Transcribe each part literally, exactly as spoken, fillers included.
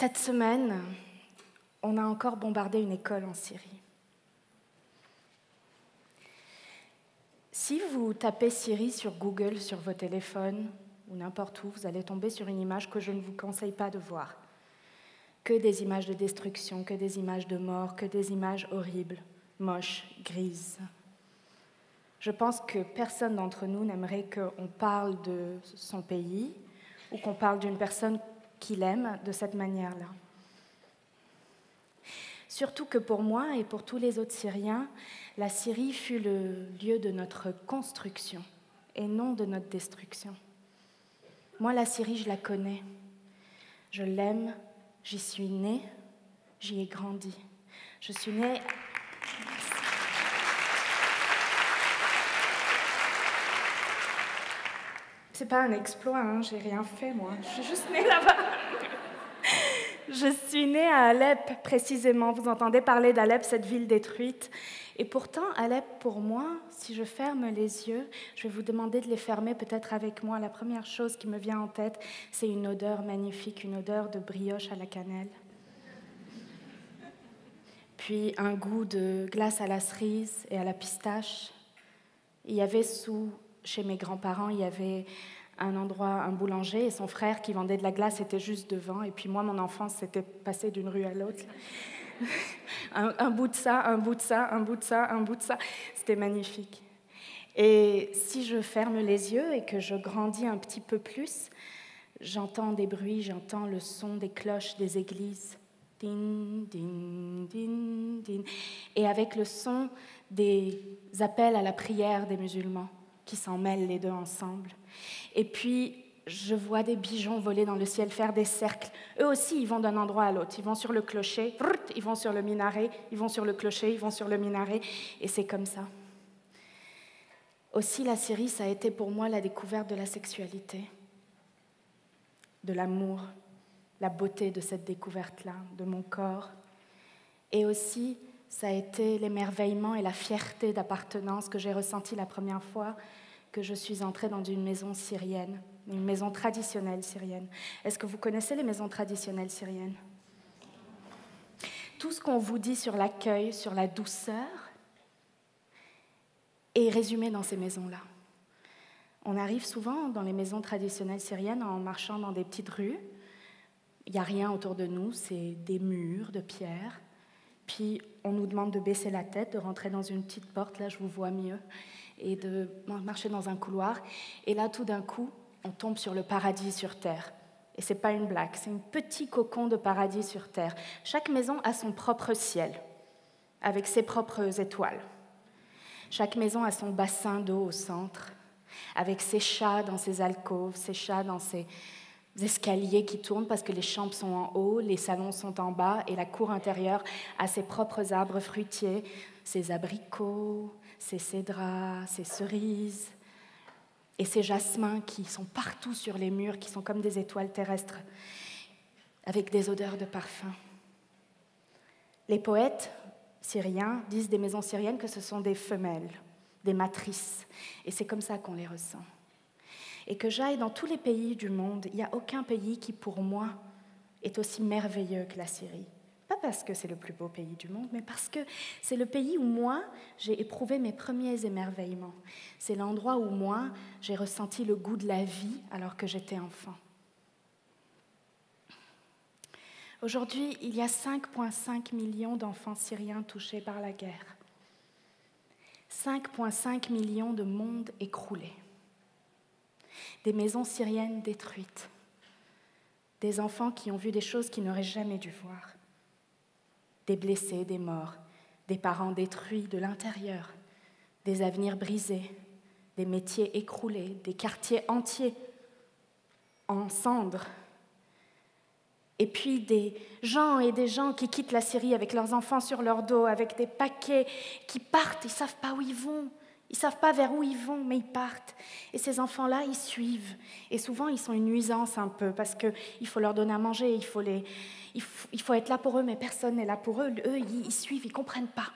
Cette semaine, on a encore bombardé une école en Syrie. Si vous tapez Syrie sur Google, sur vos téléphones ou n'importe où, vous allez tomber sur une image que je ne vous conseille pas de voir. Que des images de destruction, que des images de mort, que des images horribles, moches, grises. Je pense que personne d'entre nous n'aimerait qu'on parle de son pays ou qu'on parle d'une personne qu'il aime de cette manière-là. Surtout que pour moi et pour tous les autres Syriens, la Syrie fut le lieu de notre construction et non de notre destruction. Moi, la Syrie, je la connais. Je l'aime, j'y suis née, j'y ai grandi. Je suis née... C'est pas un exploit, hein, j'ai rien fait, moi. Je suis juste née là-bas. Je suis née à Alep, précisément. Vous entendez parler d'Alep, cette ville détruite. Et pourtant, Alep, pour moi, si je ferme les yeux, je vais vous demander de les fermer peut-être avec moi. La première chose qui me vient en tête, c'est une odeur magnifique, une odeur de brioche à la cannelle. Puis un goût de glace à la cerise et à la pistache. Il y avait sous, chez mes grands-parents, il y avait un endroit, un boulanger, et son frère qui vendait de la glace était juste devant. Et puis moi, mon enfance s'était passée d'une rue à l'autre. un, un bout de ça, un bout de ça, un bout de ça, un bout de ça. C'était magnifique. Et si je ferme les yeux et que je grandis un petit peu plus, j'entends des bruits, j'entends le son des cloches des églises. Din, din, din, din. Et avec le son des appels à la prière des musulmans qui s'en mêlent les deux ensemble. Et puis, je vois des pigeons voler dans le ciel, faire des cercles. Eux aussi, ils vont d'un endroit à l'autre. Ils vont sur le clocher, ils vont sur le minaret, ils vont sur le clocher, ils vont sur le minaret. Et c'est comme ça. Aussi, la Syrie, ça a été pour moi la découverte de la sexualité, de l'amour, la beauté de cette découverte-là, de mon corps. Et aussi, ça a été l'émerveillement et la fierté d'appartenance que j'ai ressenti la première fois que je suis entrée dans une maison syrienne, une maison traditionnelle syrienne. Est-ce que vous connaissez les maisons traditionnelles syriennes? Tout ce qu'on vous dit sur l'accueil, sur la douceur, est résumé dans ces maisons-là. On arrive souvent dans les maisons traditionnelles syriennes en marchant dans des petites rues. Il n'y a rien autour de nous, c'est des murs de pierre. Puis on nous demande de baisser la tête, de rentrer dans une petite porte, là je vous vois mieux, et de marcher dans un couloir. Et là, tout d'un coup, on tombe sur le paradis sur terre. Et ce n'est pas une blague, c'est un petit cocon de paradis sur terre. Chaque maison a son propre ciel, avec ses propres étoiles. Chaque maison a son bassin d'eau au centre, avec ses chats dans ses alcôves, ses chats dans ses escaliers qui tournent parce que les chambres sont en haut, les salons sont en bas, et la cour intérieure a ses propres arbres fruitiers, ses abricots, ses cédras, ses cerises, et ces jasmins qui sont partout sur les murs, qui sont comme des étoiles terrestres, avec des odeurs de parfum. Les poètes syriens disent des maisons syriennes que ce sont des femelles, des matrices, et c'est comme ça qu'on les ressent. Et que j'aille dans tous les pays du monde, il n'y a aucun pays qui, pour moi, est aussi merveilleux que la Syrie. Pas parce que c'est le plus beau pays du monde, mais parce que c'est le pays où moi, j'ai éprouvé mes premiers émerveillements. C'est l'endroit où moi, j'ai ressenti le goût de la vie alors que j'étais enfant. Aujourd'hui, il y a cinq virgule cinq millions d'enfants syriens touchés par la guerre. cinq virgule cinq millions de mondes écroulés. Des maisons syriennes détruites. Des enfants qui ont vu des choses qu'ils n'auraient jamais dû voir. Des blessés, des morts, des parents détruits de l'intérieur, des avenirs brisés, des métiers écroulés, des quartiers entiers en cendres. Et puis des gens et des gens qui quittent la Syrie avec leurs enfants sur leur dos, avec des paquets qui partent, ils ne savent pas où ils vont. Ils ne savent pas vers où ils vont, mais ils partent. Et ces enfants-là, ils suivent. Et souvent, ils sont une nuisance un peu, parce qu'il faut leur donner à manger, il faut, les, il faut, il faut être là pour eux, mais personne n'est là pour eux. Eux, ils, ils suivent, ils ne comprennent pas.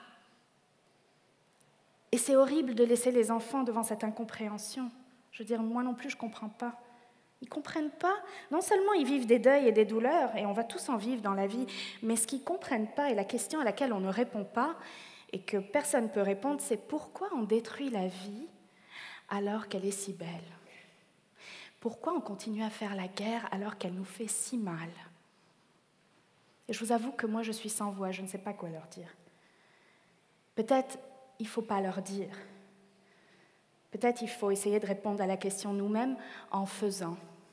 Et c'est horrible de laisser les enfants devant cette incompréhension. Je veux dire, moi non plus, je ne comprends pas. Ils ne comprennent pas. Non seulement ils vivent des deuils et des douleurs, et on va tous en vivre dans la vie, mais ce qu'ils ne comprennent pas, et la question à laquelle on ne répond pas, et que personne ne peut répondre, c'est pourquoi on détruit la vie alors qu'elle est si belle? Pourquoi on continue à faire la guerre alors qu'elle nous fait si mal? Et je vous avoue que moi, je suis sans voix, je ne sais pas quoi leur dire. Peut-être il ne faut pas leur dire. Peut-être il faut essayer de répondre à la question nous-mêmes en faisant.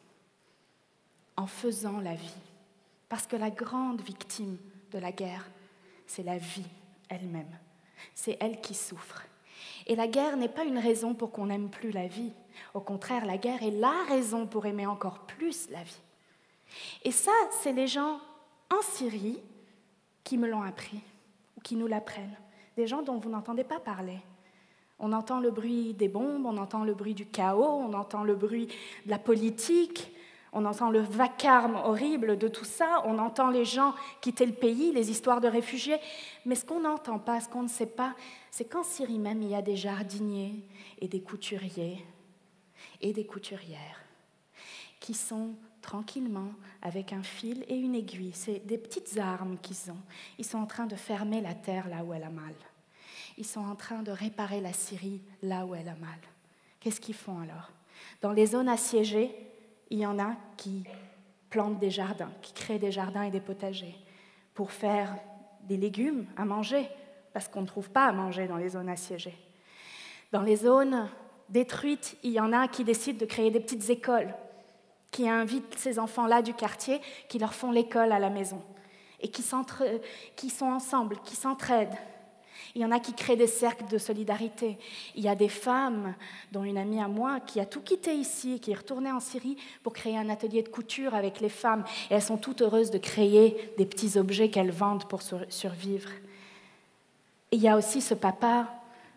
En faisant la vie. Parce que la grande victime de la guerre, c'est la vie elle-même. C'est elle qui souffre. Et la guerre n'est pas une raison pour qu'on n'aime plus la vie. Au contraire, la guerre est la raison pour aimer encore plus la vie. Et ça, c'est les gens en Syrie qui me l'ont appris, ou qui nous l'apprennent. Des gens dont vous n'entendez pas parler. On entend le bruit des bombes, on entend le bruit du chaos, on entend le bruit de la politique, on entend le vacarme horrible de tout ça, on entend les gens quitter le pays, les histoires de réfugiés. Mais ce qu'on n'entend pas, ce qu'on ne sait pas, c'est qu'en Syrie même, il y a des jardiniers et des couturiers et des couturières qui sont tranquillement avec un fil et une aiguille. C'est des petites armes qu'ils ont. Ils sont en train de fermer la terre là où elle a mal. Ils sont en train de réparer la Syrie là où elle a mal. Qu'est-ce qu'ils font alors? Dans les zones assiégées, il y en a qui plantent des jardins, qui créent des jardins et des potagers pour faire des légumes à manger, parce qu'on ne trouve pas à manger dans les zones assiégées. Dans les zones détruites, il y en a qui décident de créer des petites écoles, qui invitent ces enfants-là du quartier, qui leur font l'école à la maison, et qui, qui sont ensemble, qui s'entraident. Il y en a qui créent des cercles de solidarité. Il y a des femmes, dont une amie à moi, qui a tout quitté ici, qui est retournée en Syrie pour créer un atelier de couture avec les femmes. Et elles sont toutes heureuses de créer des petits objets qu'elles vendent pour survivre. Et il y a aussi ce papa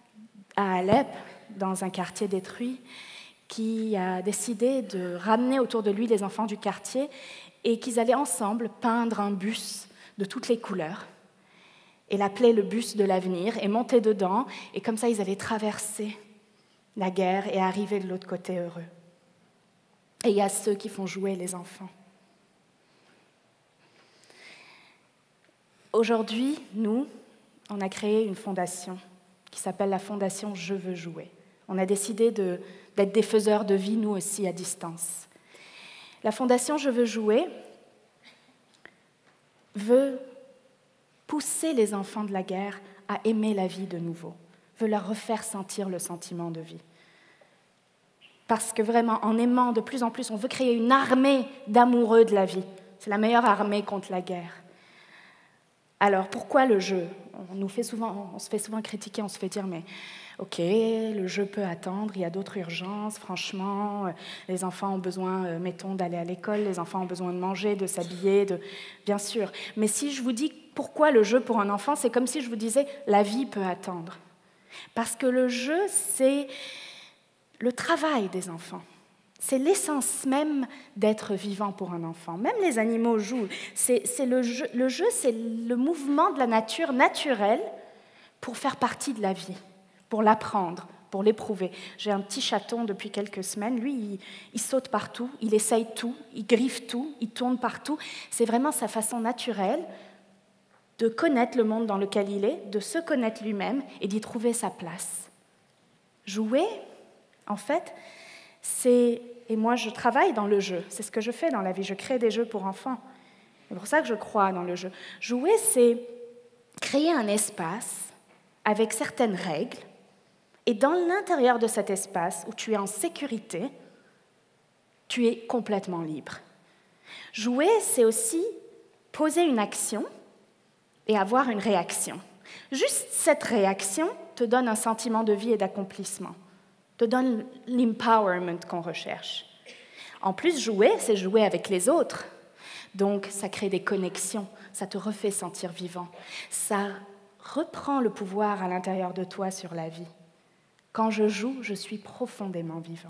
à Alep, dans un quartier détruit, qui a décidé de ramener autour de lui les enfants du quartier et qu'ils allaient ensemble peindre un bus de toutes les couleurs. Et l'appelait le bus de l'avenir, et monter dedans, et comme ça, ils allaient traverser la guerre et arriver de l'autre côté heureux. Et il y a ceux qui font jouer les enfants. Aujourd'hui, nous, on a créé une fondation qui s'appelle la Fondation Je veux jouer. On a décidé de, d'être des faiseurs de vie, nous aussi, à distance. La Fondation Je veux jouer veut pousser les enfants de la guerre à aimer la vie de nouveau, veut leur refaire sentir le sentiment de vie. Parce que vraiment, en aimant de plus en plus, on veut créer une armée d'amoureux de la vie. C'est la meilleure armée contre la guerre. Alors, pourquoi le jeu? On nous fait souvent, on se fait souvent critiquer, on se fait dire, mais ok, le jeu peut attendre, il y a d'autres urgences, franchement, les enfants ont besoin, mettons, d'aller à l'école, les enfants ont besoin de manger, de s'habiller, de... bien sûr. Mais si je vous dis pourquoi le jeu pour un enfant, c'est comme si je vous disais, la vie peut attendre. Parce que le jeu, c'est le travail des enfants. C'est l'essence même d'être vivant pour un enfant. Même les animaux jouent. C'est, c'est le jeu, le jeu, c'est le mouvement de la nature naturelle pour faire partie de la vie, pour l'apprendre, pour l'éprouver. J'ai un petit chaton depuis quelques semaines. Lui, il, il saute partout, il essaye tout, il griffe tout, il tourne partout. C'est vraiment sa façon naturelle de connaître le monde dans lequel il est, de se connaître lui-même et d'y trouver sa place. Jouer, en fait, c'est... Et moi, je travaille dans le jeu. C'est ce que je fais dans la vie. Je crée des jeux pour enfants. C'est pour ça que je crois dans le jeu. Jouer, c'est créer un espace avec certaines règles. Et dans l'intérieur de cet espace, où tu es en sécurité, tu es complètement libre. Jouer, c'est aussi poser une action et avoir une réaction. Juste cette réaction te donne un sentiment de vie et d'accomplissement, te donne l'empowerment qu'on recherche. En plus, jouer, c'est jouer avec les autres. Donc, ça crée des connexions, ça te refait sentir vivant. Ça reprend le pouvoir à l'intérieur de toi sur la vie. Quand je joue, je suis profondément vivant.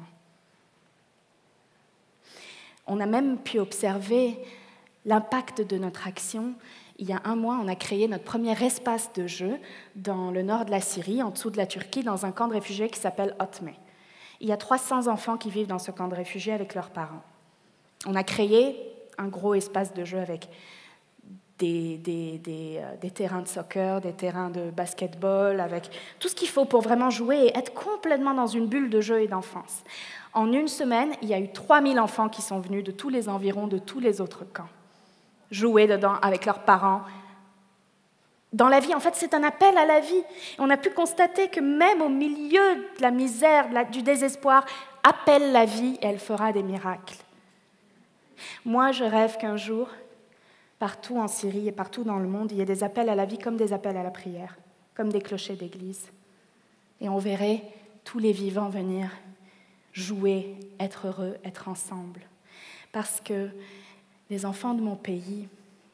On a même pu observer l'impact de notre action. Il y a un mois, on a créé notre premier espace de jeu dans le nord de la Syrie, en dessous de la Turquie, dans un camp de réfugiés qui s'appelle Otme. Il y a trois cents enfants qui vivent dans ce camp de réfugiés avec leurs parents. On a créé un gros espace de jeu avec des, des, des, euh, des terrains de soccer, des terrains de basketball, avec tout ce qu'il faut pour vraiment jouer et être complètement dans une bulle de jeu et d'enfance. En une semaine, il y a eu trois mille enfants qui sont venus de tous les environs, de tous les autres camps, jouer dedans avec leurs parents. Dans la vie, en fait, c'est un appel à la vie. On a pu constater que même au milieu de la misère, de la, du désespoir, appelle la vie et elle fera des miracles. Moi, je rêve qu'un jour, partout en Syrie et partout dans le monde, il y ait des appels à la vie comme des appels à la prière, comme des clochers d'église. Et on verrait tous les vivants venir jouer, être heureux, être ensemble. Parce que les enfants de mon pays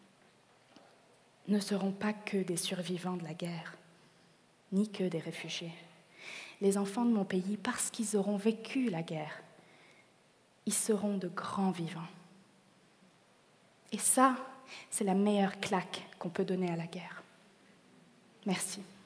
ne seront pas que des survivants de la guerre, ni que des réfugiés. Les enfants de mon pays, parce qu'ils auront vécu la guerre, ils seront de grands vivants. Et ça, c'est la meilleure claque qu'on peut donner à la guerre. Merci.